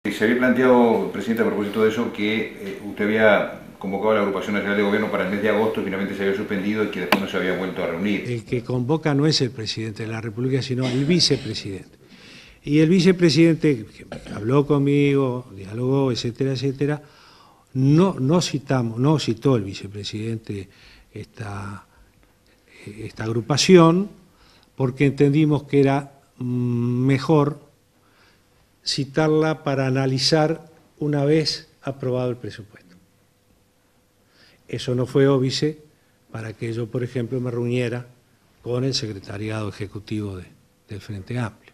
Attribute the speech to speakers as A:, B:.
A: Se había planteado, presidente, a propósito de eso, que usted había convocado a la Agrupación Nacional de Gobierno para el mes de agosto y finalmente se había suspendido y que después no se había vuelto a reunir.
B: El que convoca no es el presidente de la República, sino el vicepresidente. Y el vicepresidente que habló conmigo, dialogó, etcétera, etcétera, no citó el vicepresidente esta agrupación porque entendimos que era mejor citarla para analizar una vez aprobado el presupuesto. Eso no fue óbice para que yo, por ejemplo, me reuniera con el secretariado ejecutivo del Frente Amplio.